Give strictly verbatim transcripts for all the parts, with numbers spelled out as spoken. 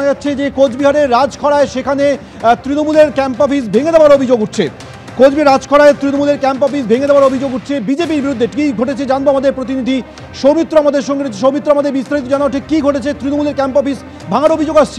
যাচ্ছে যে কোচবিহারের রাজখড়ায় সেখানে তৃণমূলের ক্যাম্প অফিস ভেঙে দেওয়ার অভিযোগ উঠছে। কোচবিহার রাজখড়ায় তৃণমূলের ক্যাম্প অফিস ভেঙে দেওয়ার অভিযোগ উঠছে বিজেপির বিরুদ্ধে। কি ঘটেছে জানবো আমাদের প্রতিনিধি সৌমিত্র আমাদের সঙ্গে রয়েছে। সৌমিত্র, আমাদের বিস্তারিত জানাও, ঠিক কি ঘটেছে? তৃণমূলের ক্যাম্প অফিস ভাঙার অভিযোগ আসছে।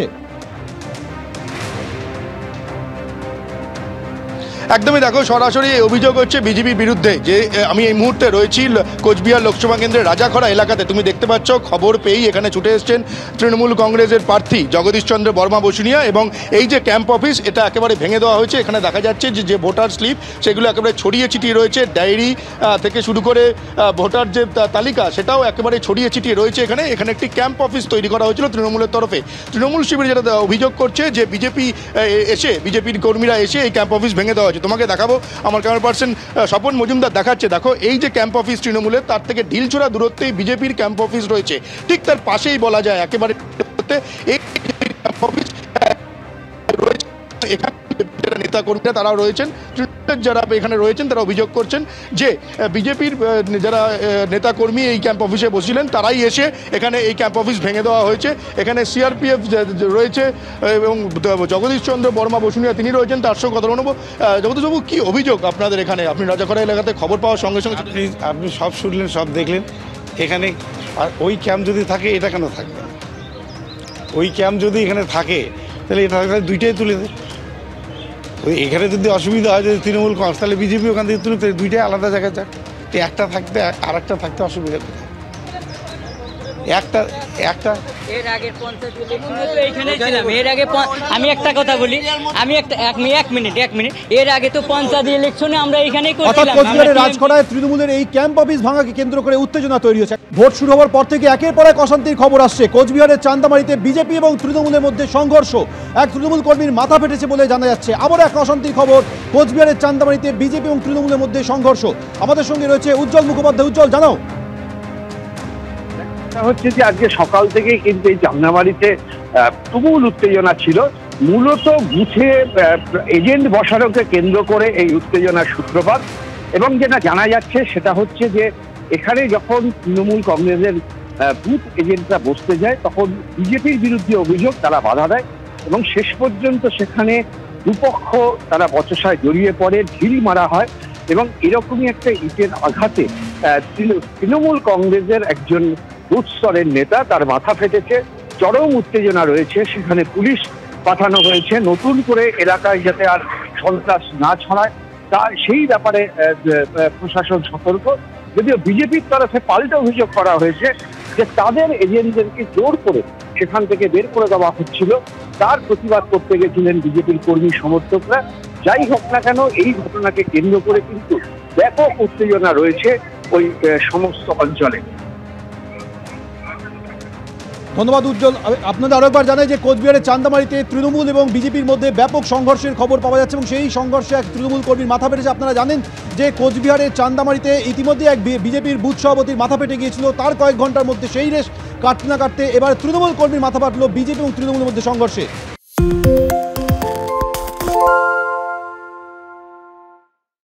একদমই দেখো, সরাসরি অভিযোগ হচ্ছে বিজেপির বিরুদ্ধে। যে আমি এই মুহূর্তে রয়েছি কোচবিহার লোকসভা কেন্দ্রের রাজাখড়া এলাকাতে। তুমি দেখতে পাচ্ছ, খবর পেয়েই এখানে ছুটে এসছেন তৃণমূল কংগ্রেসের প্রার্থী জগদীশ চন্দ্র বর্মা বসুনিয়া, এবং এই যে ক্যাম্প অফিস এটা একেবারে ভেঙে দেওয়া হয়েছে। এখানে দেখা যাচ্ছে যে যে ভোটার স্লিপ সেগুলো একেবারে ছড়িয়ে ছিটিয়ে রয়েছে, ডায়েরি থেকে শুরু করে ভোটার যে তালিকা সেটাও একেবারে ছড়িয়ে ছিটিয়ে রয়েছে। এখানে এখানে একটি ক্যাম্প অফিস তৈরি করা হয়েছিল তৃণমূলের তরফে। তৃণমূল শিবির যেটা অভিযোগ করছে যে বিজেপি এসে বিজেপির কর্মীরা এসে এই ক্যাম্প অফিস ভেঙে দেওয়া হয়েছে। তোমাকে দেখাবো, আমার ক্যামেরা পার্সন স্বপন মজুমদার দেখাচ্ছে। দেখো, এই যে ক্যাম্প অফিস তৃণমূলের, তার থেকে ঢিলছোড়া দূরত্বেই বিজেপির ক্যাম্প অফিস রয়েছে। ঠিক তার পাশেই বলা যায় একেবারে এই ক্যাম্প অফিস রয়েছে। এখানে নেতা কর্মীরা তারাও রয়েছেন, যারা এখানে রয়েছেন তারা অভিযোগ করছেন যে বিজেপির যারা নেতা কর্মী এই ক্যাম্প অফিসে বসছিলেন তারাই এসে এখানে এই ক্যাম্প অফিস ভেঙে দেওয়া হয়েছে। এখানে সিআরপিএফ রয়েছে এবং জগদীশ চন্দ্র বর্মা বসুনিয়া তিনি রয়েছেন, তার সঙ্গে কথা বলবো। জগদীশবাবু, কি অভিযোগ আপনাদের এখানে? আপনি রাজাখড়া এলাকাতে খবর পাওয়ার সঙ্গে সঙ্গে আপনি আপনি সব শুনলেন, সব দেখলেন। এখানে আর ওই ক্যাম্প যদি থাকে এটা কেন থাকবে? ওই ক্যাম্প যদি এখানে থাকে তাহলে এটা দুইটাই তুলে দেয়। ওই এখানে যদি অসুবিধা হয়, যদি তৃণমূল কংগ্রেস, তাহলে বিজেপি ওখান থেকে তুলে দুইটাই আলাদা জায়গায় যাক। একটা থাকতে আর একটা থাকতে অসুবিধা কোথায়? একটা একটা এর আগে এইখানে ছিলাম। এর আগে আমি একটা কথা বলি, আমি একটা এক মিনিট এক মিনিট এর আগে তো পঞ্চায়েত ইলেকশনে আমরা এখানেই করছিলাম। কোচবিহারের রাজখড়ায় তৃণমূলের এই ক্যাম্প অফিস ভাঙাকে কেন্দ্র করে উত্তেজনা তৈরি হয়েছে। ভোট শুরু হওয়ার পর থেকে একের পর এক অশান্তির খবর আসছে। কোচবিহারের চান্দামারিতে বিজেপি এবং তৃণমূলের মধ্যে সংঘর্ষ, এক তৃণমূল কর্মীর মাথা ফেটেছে বলে জানা যাচ্ছে। আবার এক অশান্তির খবর, কোচবিহারের চান্দামারিতে বিজেপি এবং তৃণমূলের মধ্যে সংঘর্ষ। আমাদের সঙ্গে রয়েছে উজ্জ্বল মুখোপাধ্যায়। উজ্জ্বল, জানাও। হচ্ছে যে আজকে সকাল থেকে কিন্তু এই চান্দামারিতে তুমুল উত্তেজনা ছিল। মূলত বুথে এজেন্ট বসানোকে কেন্দ্র করে এই উত্তেজনার সূত্রপাত। এবং যেটা জানা যাচ্ছে সেটা হচ্ছে যে এখানে যখন তৃণমূল কংগ্রেসের বুথ এজেন্টরা বসতে যায় তখন বিজেপির বিরুদ্ধে অভিযোগ, তারা বাধা দেয় এবং শেষ পর্যন্ত সেখানে দুপক্ষ তারা বচসায় জড়িয়ে পড়ে, ঢিল মারা হয় এবং এরকমই একটা ইটের আঘাতে তৃণমূল কংগ্রেসের একজন বুথ স্তরের নেতা তার মাথা ফেটেছে। চরম উত্তেজনা রয়েছে, সেখানে পুলিশ পাঠানো হয়েছে নতুন করে এলাকায় যাতে আর সন্ত্রাস না ছড়ায়, তার সেই ব্যাপারে প্রশাসন সতর্ক। যদিও বিজেপির তরফে পাল্টা অভিযোগ করা হয়েছে যে তাদের এজেন্টদেরকে জোর করে সেখান থেকে বের করে দেওয়া হচ্ছিল, তার প্রতিবাদ করতে গেছিলেন বিজেপির কর্মী সমর্থকরা। যাই হোক না কেন, এই ঘটনাকে কেন্দ্র করে কিন্তু ব্যাপক উত্তেজনা রয়েছে ওই সমস্ত অঞ্চলে। ধন্যবাদ উজ্জ্বল। আপনাদের আরো একবার জানাই যে কোচবিহারের চান্দামারিতে তৃণমূল এবং বিজেপির মধ্যে ব্যাপক সংঘর্ষের খবর পাওয়া যাচ্ছে এবং সেই সংঘর্ষে এক তৃণমূল কর্মীর মাথা ফেটেছে। আপনারা জানেন যে কোচবিহারের চান্দামারিতে ইতিমধ্যে এক বিজেপির বুথ সভাপতির মাথা ফেটে গিয়েছিল। তার কয়েক ঘন্টার মধ্যে সেই রেশ কাটতে না কাটতে এবার তৃণমূল কর্মীর মাথা ফাটলো বিজেপি এবং তৃণমূলের মধ্যে সংঘর্ষে।